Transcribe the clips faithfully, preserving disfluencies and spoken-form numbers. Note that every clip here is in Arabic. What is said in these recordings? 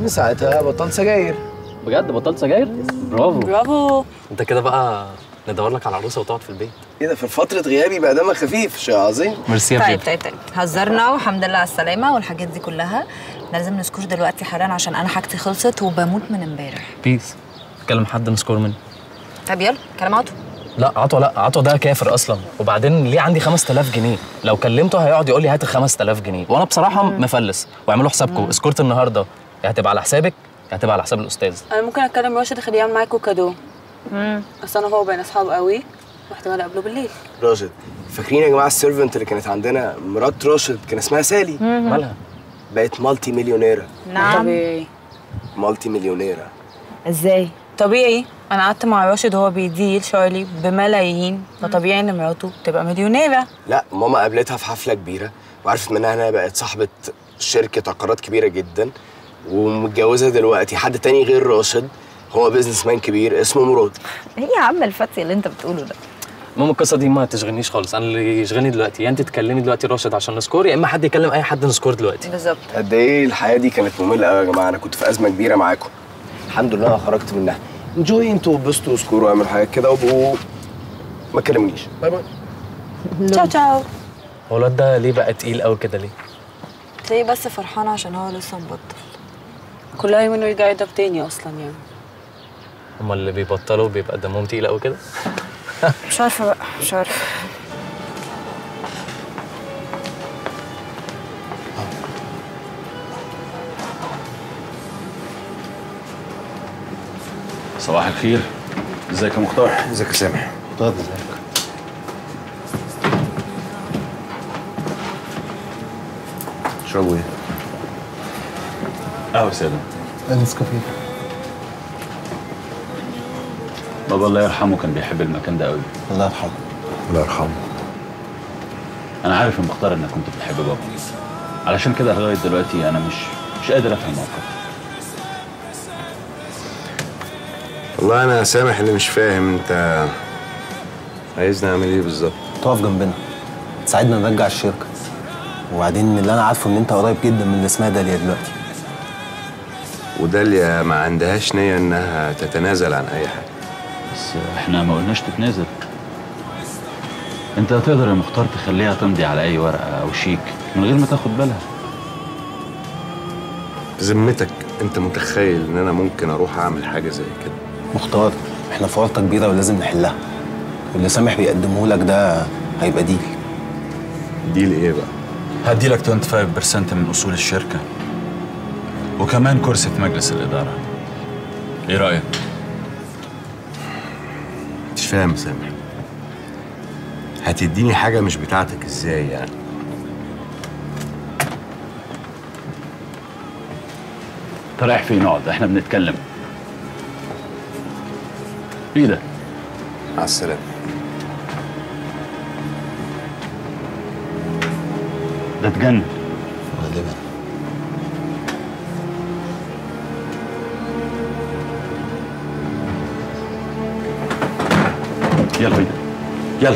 من ساعتها بطلت سجاير. بجد بطلت سجاير؟ برافو برافو. انت كده بقى ندور لك على عروسه وتقعد في البيت. ايه ده، في فترة غيابي بقى دمك خفيف، شيء عظيم. ميرسي يا طيب بجد. طيب طيب هزرنا والحمد لله على السلامة والحاجات دي كلها. لازم نسكور دلوقتي حالا عشان أنا حاجتي خلصت وبموت من امبارح. بيس. تكلم حد نسكور منه. طب يلا كلام عطو. لا عطوه، لا عطوه ده كافر اصلا، وبعدين ليه عندي خمسة آلاف جنيه؟ لو كلمته هيقعد يقول لي هات ال خمسة آلاف جنيه، وانا بصراحه مم. مفلس. واعملوا حسابكم سكورت النهارده يا هتبقى على حسابك يا هتبقى على حساب الاستاذ. انا ممكن اتكلم راشد اخليه يعمل معاكوا كادو. امم اصل انا هو بين اصحاب قوي واحتمال اقابله بالليل. راشد، فاكرين يا جماعة السيرفنت اللي كانت عندنا مرات راشد كان اسمها سالي؟ مالها؟ بقت مالتي مليونيرة. نعم. طبيعي. مالتي مليونيرة. ازاي؟ طبيعي، انا قعدت مع راشد وهو بيديل شارلي بملايين، فطبيعي ان مراته تبقى مليونيره. لا، ماما قابلتها في حفلة كبيرة وعرفت منها انها بقت صاحبة شركة عقارات كبيرة جدا، ومتجوزة دلوقتي حد تاني غير راشد، هو بيزنس مان كبير اسمه مراد. ايه يا عم الفتي اللي انت بتقوله ده؟ ماما القصه دي ما تشغلنيش خالص، انا اللي يشغلني دلوقتي يا انت تكلمي دلوقتي راشد عشان نسكور، يا اما حد يكلم اي حد نسكور دلوقتي. بالظبط. قد ايه الحياة دي كانت مملة قوي يا جماعة، انا كنت في أزمة كبيرة معاكم. الحمد لله انا خرجت منها. انجوي انتوا وبسطوا وسكوروا واعملوا حاجات كده وابقوا ما تكلمنيش. باي باي. تشاو تشاو. هو الواد ده ليه بقى تقيل قوي كده ليه؟ تلاقيه بس فرحانة عشان هو لسه مبطل. كلها يومين ويرجع يضرب تاني اصلا يعني. هما اللي بيبطلوا بيبقى دمهم تقيل قوي كده؟ مش عارفة بقى، مش عارفة. صباح الخير. ازيك يا مختار؟ ازيك يا سامح؟ مختار ازيك؟ تشربوا ايه؟ قهوة سادة. نسكافيه. بابا الله يرحمه كان بيحب المكان ده قوي. الله يرحمه. الله يرحمه. انا عارف يا مختار انك كنت بتحب بابا، علشان كده لغايه دلوقتي انا مش مش قادر افهم موقفك. والله انا سامح اللي مش فاهم انت عايزني اعمل ايه بالظبط؟ تقف جنبنا تساعدنا نرجع الشركه، وبعدين اللي انا عارفه ان انت قريب جدا من اللي اسمها داليا دلوقتي. وداليا ما عندهاش نيه انها تتنازل عن اي حاجه. بس احنا ما قلناش تتنازل. انت تقدر يا مختار تخليها تمضي على اي ورقه او شيك من غير ما تاخد بالها. بذمتك انت متخيل ان انا ممكن اروح اعمل حاجه زي كده؟ مختار، احنا في ورطه كبيره ولازم نحلها، واللي سامح بيقدمه لك ده هيبقى ديل. ديل ايه بقى؟ هدي لك خمسة وعشرين بالمية من اصول الشركه، وكمان كرسي في مجلس الاداره. ايه رايك؟ مش فاهم يا سامح، هتديني حاجه مش بتاعتك ازاي يعني؟ انت رايح فين؟ اقعد، احنا بنتكلم. ايه ده؟ مع السلامه. ده اتجنن. غالبا. يلا بينا يلا.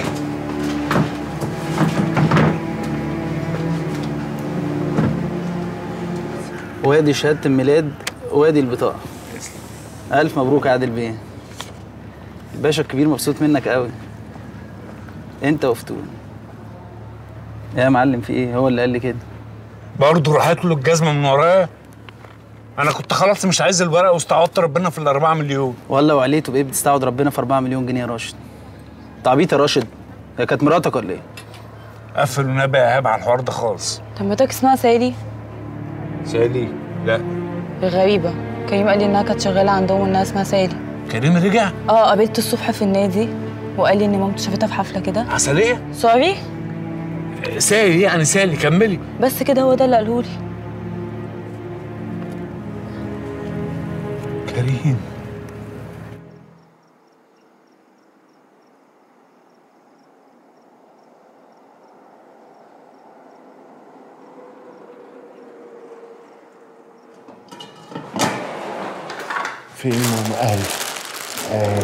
وادي شهادة الميلاد وادي البطاقة. ألف مبروك يا عادل بيه. الباشا الكبير مبسوط منك قوي. أنت وفتون. يا معلم في إيه؟ هو اللي قال لي كده. برضه راحت له الجزمة من ورايا؟ أنا كنت خلاص مش عايز الورقة واستعوضت ربنا في الأربعة مليون. والله وعليته بإيه بتستعوض ربنا في أربعة مليون جنيه يا راشد؟ أنت عبيط يا راشد؟ هي كانت مراتك ولا إيه؟ قفل ونبي يا إيهاب على الحوار ده خالص. طب مراتك اسمها سالي؟ سالي؟ لا. غريبه، كريم قال لي انها كانت شغاله عندهم وانها اسمها سالي. كريم رجع؟ اه قابلته الصبح في النادي وقال لي ان مامته شافتها في حفله كده. عسليه؟ سوري؟ سالي يعني سالي، كملي. بس كده هو ده اللي قاله لي. كريم فين ماما؟ اهلي. آه.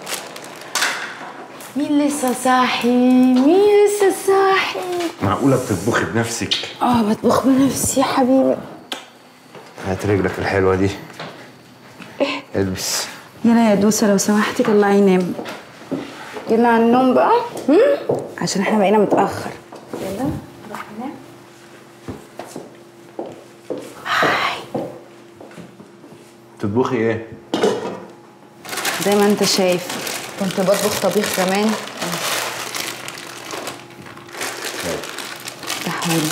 مين لسه صاحي؟ مين لسه صاحي؟ معقوله بتطبخي بنفسك؟ اه بطبخ بنفسي يا حبيبي. هات رجلك الحلوه دي. ايه؟ البس. يلا يا دوسه لو سمحتي طلعي نام. يلا على النوم بقى. هم؟ عشان احنا بقينا متاخر. يلا نروح ننام. تطبخي ايه؟ زي ما انت شايف كنت بطبخ طبيخ زمان. تحويل.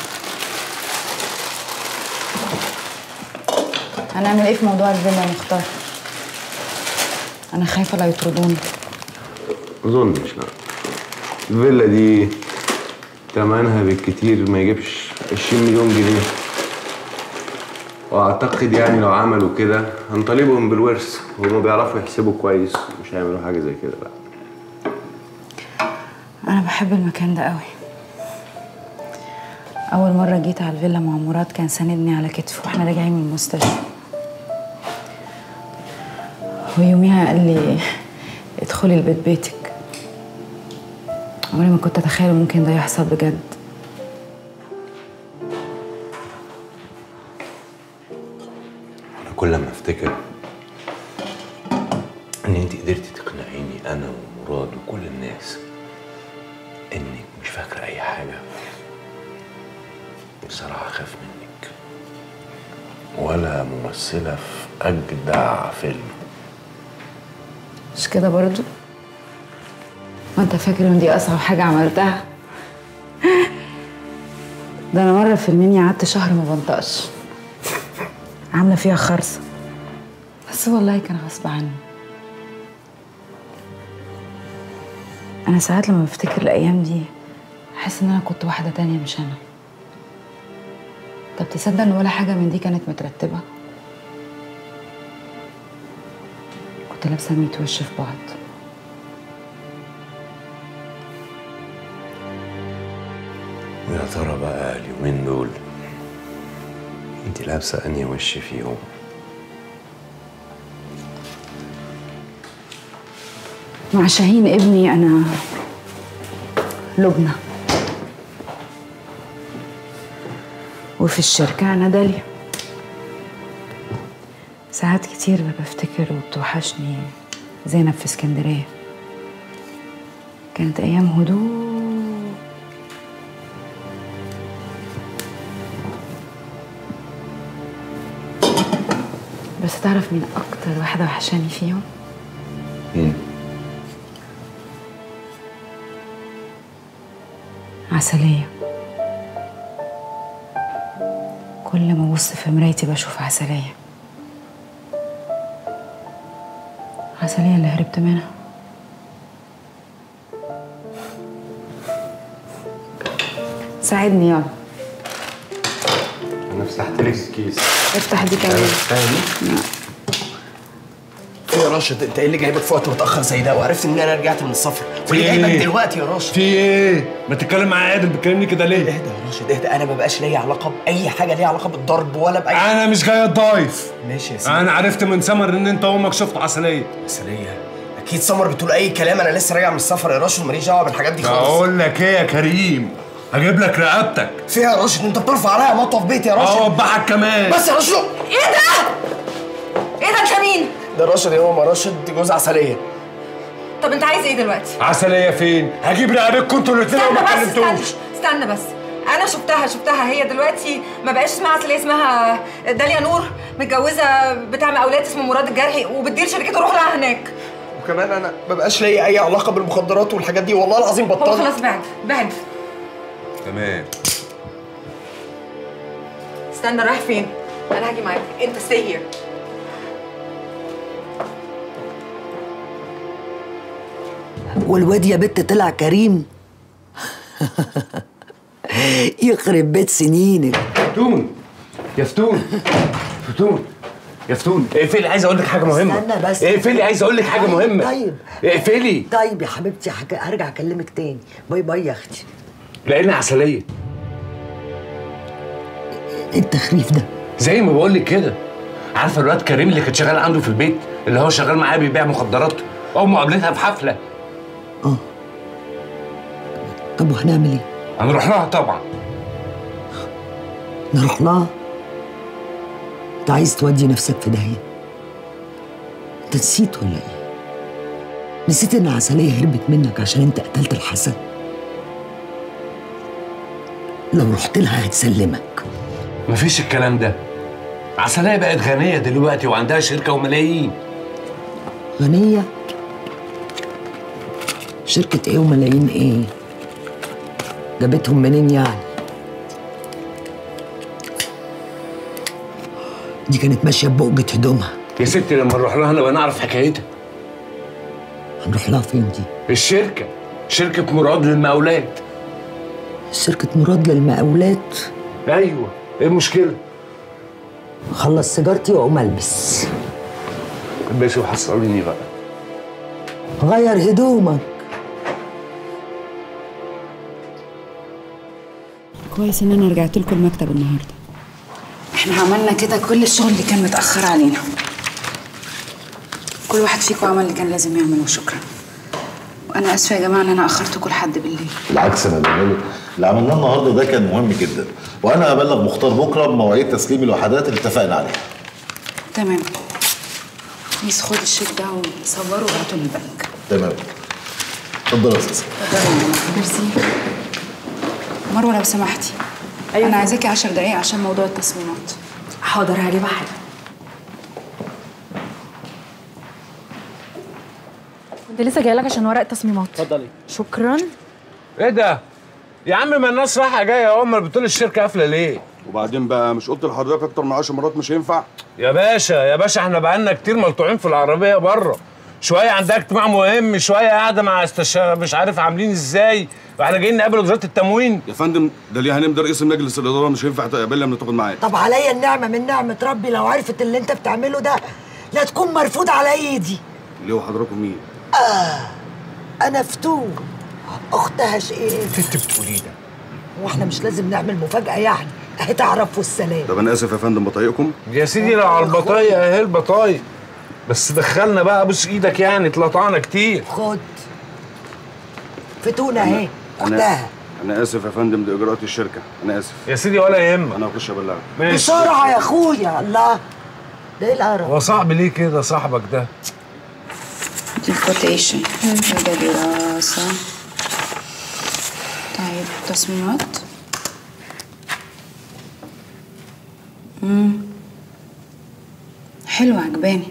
هنعمل ايه في موضوع الفيلا يا مختار؟ انا خايفه لا يطردوني. ما اظنش لا. الفيلا دي تمنها بالكتير ما يجيبش عشرين مليون جنيه. واعتقد يعني لو عملوا كده هنطالبهم بالورث. هما بيعرفوا يحسبوا كويس مش هيعملوا حاجه زي كده لا. انا بحب المكان ده قوي. اول مره جيت على الفيلا مع مراد كان ساندني على كتفه واحنا راجعين من المستشفى. ويوميها قال لي ادخلي البيت بيتك. عمري ما كنت اتخيل ممكن ده يحصل بجد. انا كل ما افتكر ان انت قدرتي تقنعيني انا ومراد وكل الناس انك مش فاكره اي حاجه، بصراحه اخاف منك. ولا ممثله في اجدع فيلم. مش كده برضو؟ وانت فاكر ان دي اصعب حاجه عملتها؟ ده انا مره في المنيا قعدت شهر ما بنطقش، عامله فيها خرصه، بس والله كان غصب عني. انا ساعات لما بفتكر الايام دي احس ان انا كنت واحده تانية مش انا. طب تصدق ان ولا حاجه من دي كانت مترتبه؟ كنت لابسه ميت وش في بعض. ويا ترى بقى اليومين دول انت لابسه انهي وش فيهم؟ مع شاهين ابني انا لبنى، وفي الشركه انا داليا. ساعات كتير بفتكر وبتوحشني زينب في اسكندريه. كانت ايام هدوء. بس تعرف مين اكتر واحده وحشاني فيهم؟ مين؟ عسلية. كل ما ابص في مرايتي بشوف عسلية. عسلية اللي هربت منها. ساعدني يلا. انا فتحت لك الكيس. افتح دي كمان. ايه يا راشد، انت ايه اللي جايبك في وقت متاخر زي ده وعرفت ان انا رجعت من السفر؟ وليه جايبك دلوقتي يا راشد؟ في ايه؟ ما تتكلم معايا عادل، بتكلمني كده ليه؟ اهدى يا راشد اهدى، انا ما بقاش ليا علاقه باي حاجه ليها علاقه بالضرب ولا باي انا مش جاي اتضايف. ماشي يا سيدي. انا عرفت من سمر ان انت وامك شفتوا عسليه. عسليه؟ اكيد سمر بتقول اي كلام، انا لسه راجع من السفر يا راشد، ماليش دعوه بالحاجات دي خالص. بقول لك ايه يا كريم؟ هجيب لك رقبتك. فيها يا راشد؟ انت بترفع عليا مطوه في بيتي يا راشد. اوبعك كمان. بس يا راشد. ايه ده؟ ايه ده انت مين؟ ده راشد يا ماما، راشد جوز عسليه. طب انت عايز ايه دلوقتي؟ عسليه فين؟ هجيب رقبتكم انتوا الاثنين وما كلمتوش. استنى بس، انا شفتها شفتها هي دلوقتي ما بقاش اسمها عسليه، اسمها داليا نور، متجوزه بتعمل اولاد اسمه مراد الجرحي وبتدير شركته، روح لها هناك. وكمان انا ما بقاش ليا اي علاقه بالمخدرات والحاجات دي، والله العظيم بطلت. هو خلاص بعد بعد. تمام. استنى رايح فين؟ انا هاجي معاك، انت stay here. والواد يا بت طلع كريم. يخرب بيت سنينك. فتون يا فتون فتون يا فتون اقفلي، عايز اقول لك حاجه مهمه. استنى بس. اقفلي، عايز اقول لك حاجه مهمه. طيب اقفلي. طيب يا حبيبتي، حك... هرجع اكلمك تاني. باي باي يا اختي. لقينا عسليه. ايه التخريف ده؟ زي ما بقول لك كده. عارفه الواد كريم اللي كان شغال عنده في البيت، اللي هو شغال معاه بيبيع مخدرات، امه قابلتها في حفله. اه. طب وهنعمل ايه؟ هنروح لها طبعا. نروح لها؟ انت عايز تودي نفسك في داهيه؟ انت نسيت ولا ايه؟ نسيت ان عسلية هربت منك عشان انت قتلت الحسن؟ لو رحت لها هتسلمك. مفيش الكلام ده. عسلية بقت غنية دلوقتي وعندها شركة وملايين. غنية؟ شركة ايه وملايين ايه؟ جابتهم منين يعني؟ دي كانت ماشية ببقجة هدومها. يا ستي لما نروح لها نبقى نعرف حكايتها. هنروح لها فين دي؟ الشركة، شركة مراد للمقاولات. شركة مراد للمقاولات؟ ايوه، ايه المشكلة؟ خلص سيجارتي واقوم البس. البسي وحصليني بقى. غير هدومك. كويس ان انا رجعت لكم المكتب النهارده. احنا عملنا كده كل الشغل اللي كان متاخر علينا. كل واحد فيكم عمل اللي كان لازم يعمله، شكرا. وانا اسفه يا جماعه ان انا اخرتكم لحد بالليل. بالعكس انا بقول اللي عملناه النهارده ده كان مهم جدا، وانا هبلغ مختار بكره بمواعيد تسليم الوحدات اللي اتفقنا عليها. تمام. بس خد الشيك ده وصوره وابعته للبنك. تمام. اتفضل يا استاذ. اتفضل. ميرسي. مروه لو سمحتي. أيوة. انا عايزاكي عشر دقايق عشان موضوع التصميمات. حاضر هجيبها حاجه. كنت لسه جايه لك عشان ورق التصميمات. اتفضلي. شكرا. ايه ده؟ يا عم ما الناس رايحه جايه اهو، امال بتقول الشركه قافله ليه؟ وبعدين بقى مش قلت لحضرتك اكتر من عشر مرات مش هينفع؟ يا باشا يا باشا احنا بقالنا كتير ملطوعين في العربيه بره، شويه عندها اجتماع مهم، شويه قاعده مع استشاره مش عارف عاملين ازاي، واحنا جايين نقابل وزاره التموين. يا فندم ده ليه هنمضي رئيس مجلس الاداره مش هينفع تقابلنا لما تاخد معايا. طب عليا النعمه من نعمه ربي لو عرفت اللي انت بتعمله ده لا تكون مرفوض على ايدي. ليه وحضراتكم مين؟ اه انا فتون اختها شقيقتي. انت بتقولي ده؟ واحنا مش لازم نعمل مفاجاه يعني، اهي تعرف والسلام. طب انا اسف يا فندم بطايقكم. يا سيدي لو على البطايق اهي البطايق، بس دخلنا بقى بص ايدك يعني اتلطعنا كتير. خد فتون اهي اختها. انا اسف يا فندم دي اجراءات الشركه، انا اسف. يا سيدي ولا يهمك، انا هخش ابلغك. بسرعه يا اخويا. الله ده ايه القرف؟ هو صعب ليه كده صاحبك ده؟ دي الكوتيشن وده دراسة. طيب تصميمات. امم حلوة عجباني،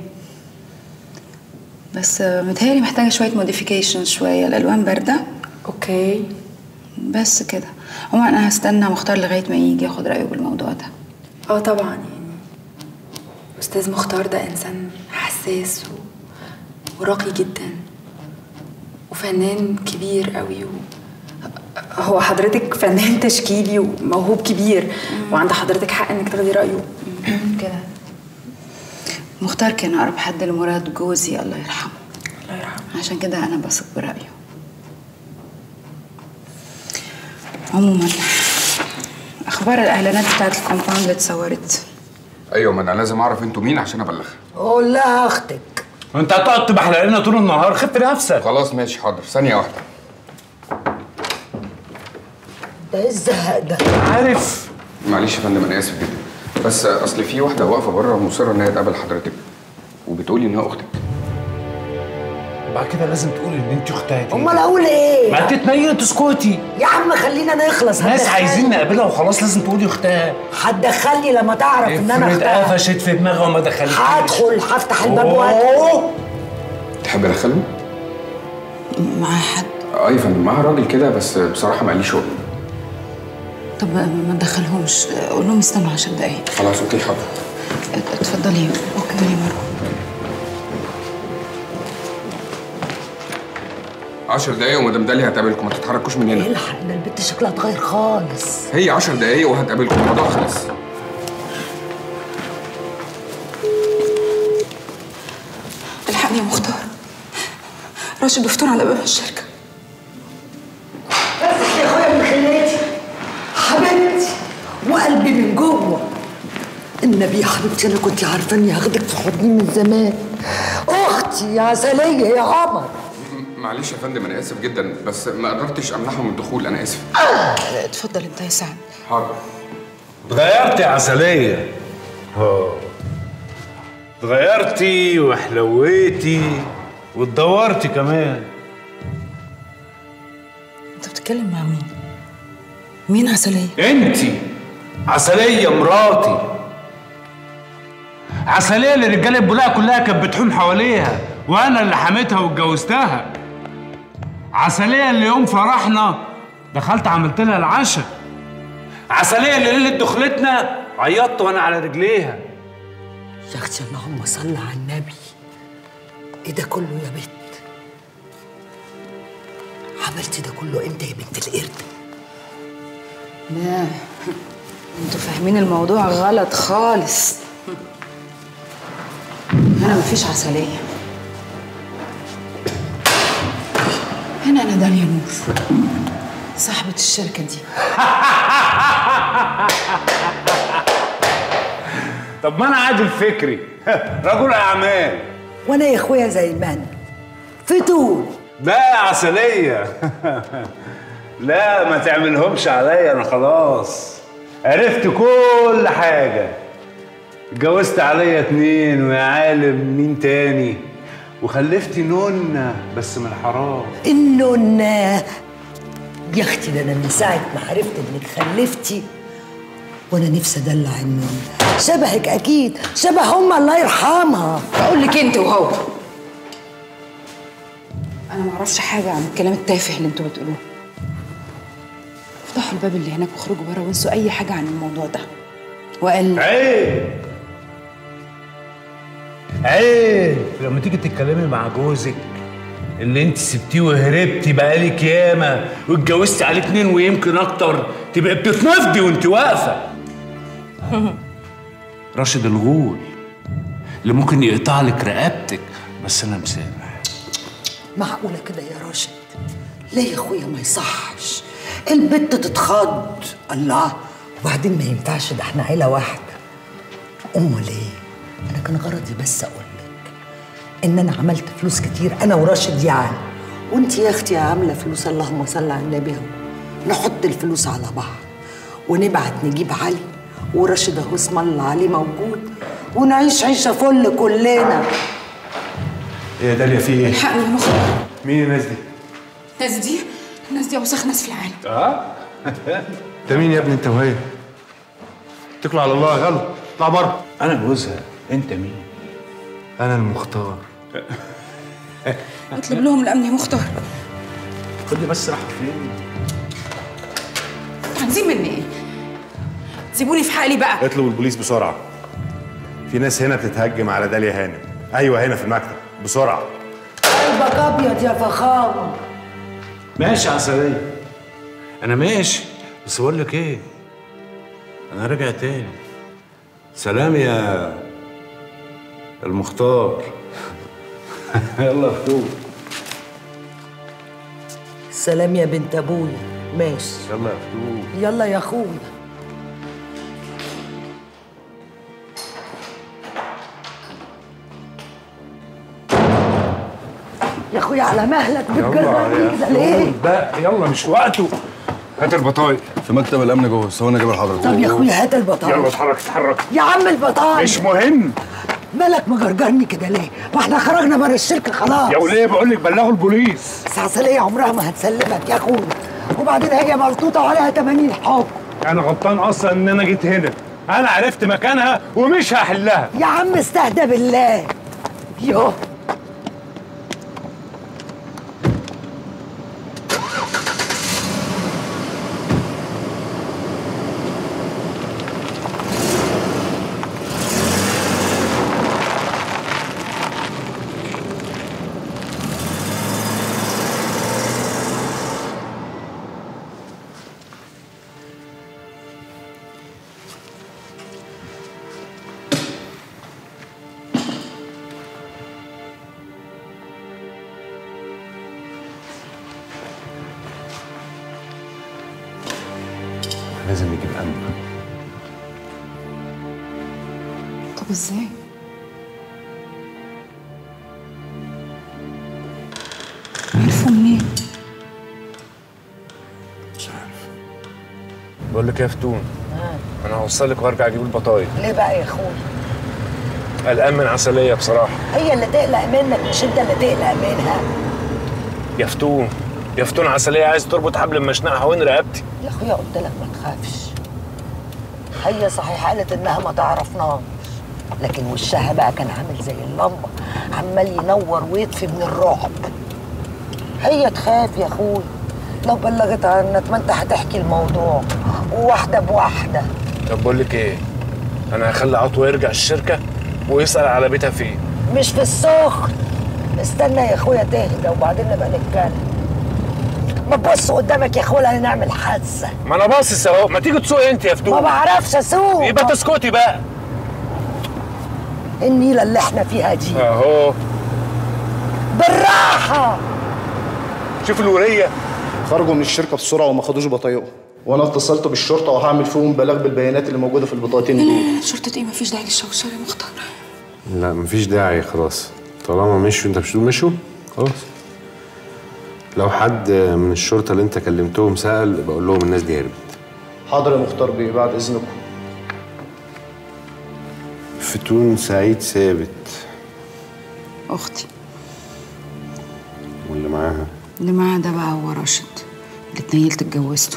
بس متهيألي محتاجة شوية موديفيكيشن، شوية الألوان باردة. اوكي بس كده. عموما أنا هستنى مختار لغاية ما يجي ياخد رأيه بالموضوع ده. اه طبعا يعني استاذ مختار ده انسان حساس و... وراقي جدا وفنان كبير قوي و... هو حضرتك فنان تشكيلي وموهوب كبير مم. وعند حضرتك حق انك تاخدي رايه كده. مختار كان اقرب حد لمراد جوزي الله يرحمه. الله يرحمه. عشان كده انا بثق برايه. عموما اخبار الاعلانات بتاعت الكومباوند اللي اتصورت. ايوه ما انا لازم اعرف انتوا مين عشان ابلغها. قول لها اختك. انت هتقعد تبحلق لنا طول النهار، خف نفسك. خلاص ماشي حاضر، ثانيه واحده. ده ايه الزهق ده؟ عارف. معلش يا فندم انا اسف جدا، بس اصل في واحده واقفه بره مصره ان هي تقابل حضرتك وبتقولي ان هي اختك. بعد كده لازم تقولي ان انت اختها دي. امال اقول ايه؟ ما تتنيلي تسكتي يا عم خلينا نخلص. ناس عايزين نقابلها وخلاص لازم تقولي اختها. هتدخلني لما تعرف ان انا اختها. افرض قفشت في دماغها وما دخلتنيش. هدخل هفتح الباب وادخل. تحب ادخله؟ معاها حد؟ اه يا فندم معاها راجل كده بس بصراحه ما قاليش شغل. طب ما تدخلهمش، قول لهم استنوا عشر دقايق. خلاص اوكي حاضر. اتفضلي اتفضلي مروه. عشر دقايق ومدام داليا هتقابلكم، ما تتحركوش من هنا. الحق ده البت شكلها اتغير خالص. هي عشر دقايق وهتقابلكم، الموضوع خلص. الحقني يا مختار، راشد بفتون على باب الشركه. بس يا اخويا من خلاتي حبيبتي وقلبي من جوه. النبي يا حبيبتي انا كنت عارفه اني هاخدك في حضني من زمان. اختي يا عسليه يا عمر. معلش يا فندم انا اسف جدا بس ما قدرتش امنعهم من الدخول، انا اسف. آه. اتفضل انت يا سعد. حاضر. اتغيرت يا عسليه. اه اتغيرتي وحلويتي واتدورتي كمان. انت بتتكلم مع مين؟ مين عسلية؟ انتي عسلية مراتي. عسلية اللي رجالة البلاقة كلها كانت بتحوم حواليها وانا اللي حميتها واتجوزتها. عسلية اللي يوم فرحنا دخلت عملت لها العشاء. عسلية اللي ليلة دخلتنا عيطت وانا على رجليها. يا اختي اللهم صل على النبي. ايه ده كله يا بنت؟ عملتي ده كله امتى يا بنت القرد؟ لا انتوا فاهمين الموضوع غلط خالص. انا مفيش عسلية. هنا انا داليا نور صاحبة الشركة دي. طب ما انا عادل فكري رجل اعمال. وانا يا اخويا زي ما انا فتول. لا يا عسلية لا ما تعملهمش عليا، انا خلاص عرفت كل حاجة. اتجوزت عليا اتنين ويا عالم مين تاني، وخلفتي نونة بس من الحرام. النونة يا اختي ده انا من ساعة ما عرفت انك خلفتي وانا نفسي ادلع النونة. شبهك اكيد، شبه امها الله يرحمها. اقول لك انت وهو انا ما اعرفش حاجه عن الكلام التافه اللي انتوا بتقولوه. افتحوا الباب اللي هناك واخرجوا بره وانسوا اي حاجه عن الموضوع ده. وقال عيب عيب لما تيجي تتكلمي مع جوزك اللي انت سبتيه وهربتي بقالك ياما واتجوزتي عليه اتنين ويمكن اكتر تبقى بتتنفضي وانت واقفه. راشد الغول اللي ممكن يقطع لك رقبتك بس انا مسامح. معقولة كده يا راشد؟ ليه يا اخويا ما يصحش؟ البت تتخض. الله، وبعدين ما ينفعش، ده احنا عيلة واحدة. امال ايه؟ انا كان غرضي بس اقول لك ان انا عملت فلوس كتير انا وراشد يعني، وانت يا اختي عاملة فلوس اللهم صل على النبي. اهو نحط الفلوس على بعض ونبعت نجيب علي، وراشد اهو اسم الله عليه موجود، ونعيش عيشة فل كلنا. ايه يا داليا في ايه؟ الحقني يا مخرج. مين الناس دي؟ الناس دي الناس دي اوسخ ناس في العالم. اه انت مين يا ابني انت وهي؟ اتكلوا على الله يا غلط، اطلع بره. انا جوزها، انت مين؟ انا المختار. اطلب لهم الامن يا مختار. خدي بس راحه فين؟ عايزين مني ايه؟ سيبوني في حالي بقى. اطلبوا البوليس بسرعه. في ناس هنا بتتهجم على داليا هانم. ايوه هنا في المكتب بسرعه. قلبك ابيض يا فخامه. ماشي يا عسلية، انا ماشي، بس بقول لك ايه، انا راجع تاني. سلام يا المختار. يلا فتوح. سلام يا بنت ابويا. ماشي يلا يا فتوح. يلا يا اخويا. يا اخويا على مهلك بتجرني كده ليه؟ بقى يلا مش وقته. هات البطايق في مكتب الامن جوه، ثواني اجيب لحضرتك. طب يا اخويا هات البطايق. يلا اتحرك اتحرك يا عم البطايق مش مهم. مالك مجرجرني كده ليه؟ ما احنا خرجنا بره الشركه خلاص. يا وليه بقول لك بلغوا البوليس. بس عسلية عمرها ما هتسلمك يا اخويا، وبعدين هي مربوطه وعليها ثمانين حكم. انا غلطان اصلا ان انا جيت هنا، انا عرفت مكانها ومش هحلها. يا عم استهدى بالله. يوه لازم نجيب امن. طب ازاي؟ عرفوا منين؟ مش عارف. بقول لك ايه يا فتون، انا هوصلك وارجع اجيب البطايق. ليه بقى يا اخويا؟ قلقان من عسليه بصراحه. هي اللي تقلق منك مش انت اللي تقلق منها. يا فتون يا فتون، عسليه عايز تربط حبل المشنقه حوالين رقبتي. يا اخويا قلت لك ما تخافش. هي صحيح قالت انها ما تعرفناش، لكن وشها بقى كان عامل زي اللمبه، عمال ينور ويطفي من الرعب. هي تخاف يا اخويا، لو بلغت عنك ما انت هتحكي الموضوع وواحده بواحده. طب بقول لك ايه، انا هخلي عطوه يرجع الشركه ويسال على بيتها فين. مش في السخن، استنى يا اخويا تهدى وبعدين نبقى نتكلم. ما تبص قدامك يا اخويا هنعمل حادثه. ما انا باصص اهو، ما تيجي تسوقي انت يا فتون. ما بعرفش اسوق. يبقى تسكتي بقى. النيله اللي احنا فيها دي اهو بالراحه. شوف الوريه خرجوا من الشركه بسرعه وما خدوش بطايقهم، وانا اتصلت بالشرطه وهعمل فيهم بلاغ بالبيانات اللي موجوده في البطاقتين دول. شرطة ايه؟ مفيش داعي للشوشرة يا مختار. لا مفيش داعي خلاص، طالما مشوا انت مش تقول مشوا خلاص. لو حد من الشرطه اللي انت كلمتهم سأل بقول لهم الناس دي هربت. حاضر يا مختار بيه، بعد اذنكم. فتون سعيد ثابت اختي واللي معاها اللي معاها ده بقى هو راشد اللي اتنيلت اتجوزته.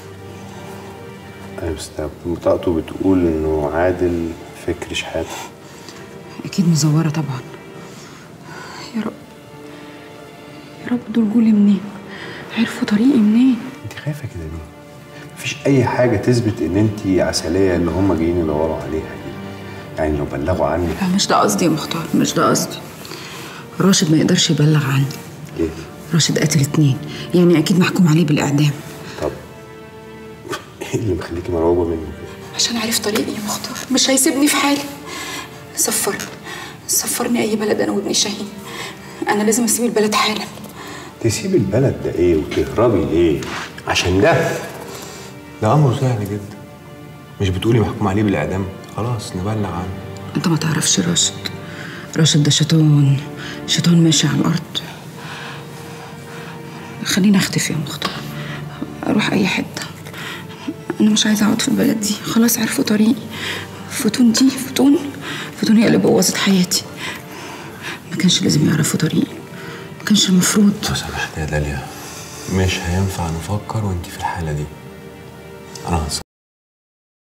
ايوه بس بطاقته بتقول انه عادل فكري شحاته. اكيد مزوره طبعا. يا رب يا رب دول جولي منين؟ عرفوا طريقي منين؟ انت خايفه كده ليه؟ مفيش اي حاجه تثبت ان انت عسليه اللي هم جايين يدوروا عليها دي. يعني لو بلغوا عني. لا مش ده قصدي يا مختار، مش ده قصدي. راشد ما يقدرش يبلغ عني. ليه؟ راشد قتل اتنين، يعني اكيد محكوم عليه بالاعدام. طب ايه اللي مخليكي مرعوبه منه كده؟ عشان عارف طريقي يا مختار، مش هيسيبني في حالي. سفر سفرني اي بلد انا وابن شاهين. انا لازم اسيب البلد حالا. تسيب البلد ده ايه وتهربي ليه؟ عشان ده ده امر سهل جدا. مش بتقولي محكوم عليه بالاعدام؟ خلاص نبلغ عنه. انت ما تعرفش راشد. راشد ده شيطان، شيطان ماشي على الارض. خليني اختفي يا مختار، اروح اي حته. انا مش عايزه اقعد في البلد دي، خلاص عرفوا طريقي. فتون دي فتون فتون هي اللي بوظت حياتي. ما كانش لازم يعرفوا طريقي، ما كانش المفروض. لو سمحت يا داليا، مش هينفع نفكر وانت في الحاله دي. انا هتصرف.